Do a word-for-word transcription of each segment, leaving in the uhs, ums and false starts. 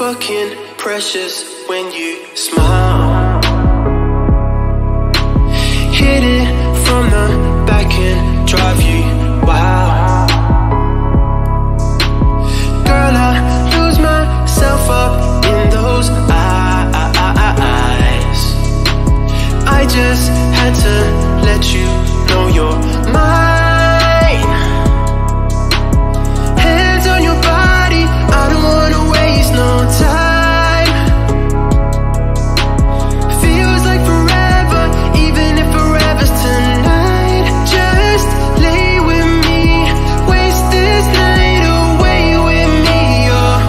fucking precious when you smile. Hit it from the back and drive you wild. Girl, I lose myself up in those eyes. I just had to let you know you're mine. Hands on your body, I don't wanna waste no time. Feels like forever, even if forever's tonight. Just lay with me, waste this night away with me. You're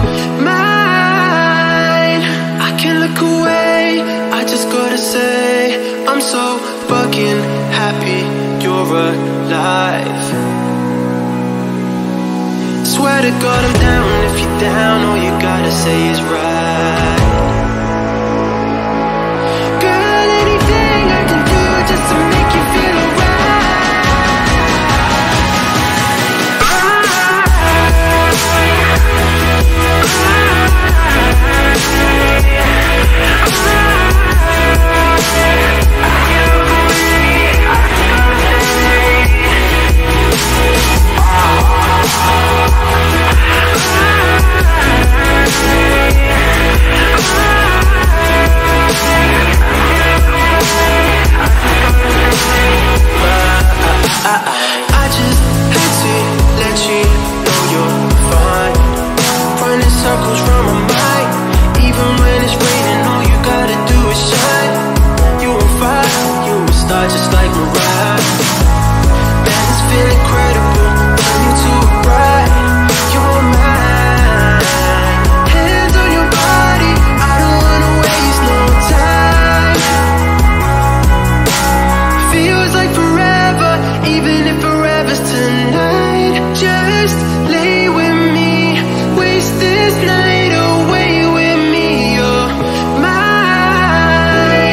mine. I can't look away, I just gotta say I'm so fucking happy you're alive. Swear to God I'm down. If you're down, all you gotta say is right. Girl, anything I can do just to make you feel I just had to let you know you're fine. Running circles round my mind. Even when it's raining, all you gotta do is shine. You on fire, you a star just like Mariah. Man, this feel incredible, turn you too bright. You're mine. Hands on your body, I don't wanna waste no time. Feels like forever, even if forever's tonight. Just lay with me, waste this night away with me. You're mine.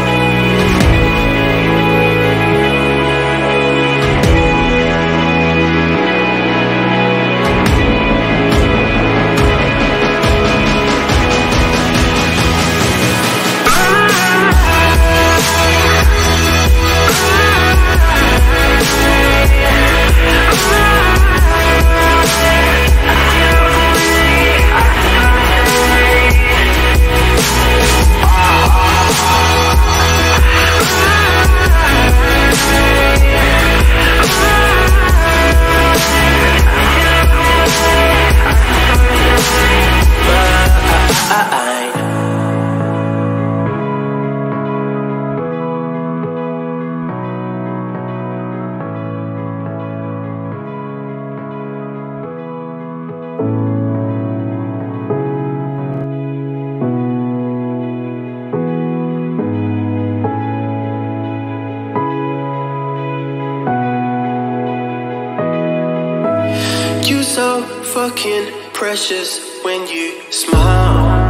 You so fucking precious when you smile.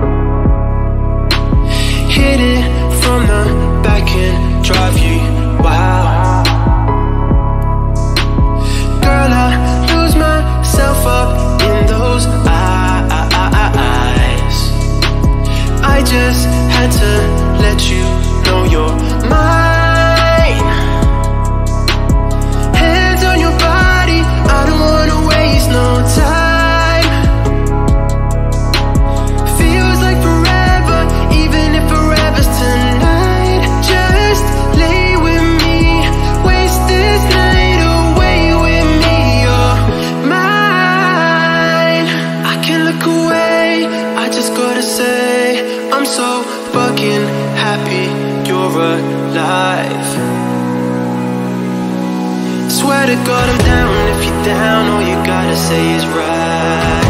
Hit it from the back and drive you wild. Girl, I lose myself up in those eyes. I just had to let you know you're mine. Hands on your body, I don't wanna waste no time. Feels like forever, even if forever's tonight. Just lay with me, waste this night away with me. You're mine. I can't look away, I just gotta say I'm so fucking happy you're alive. Swear to God I'm down. If you're down, all you gotta say is right.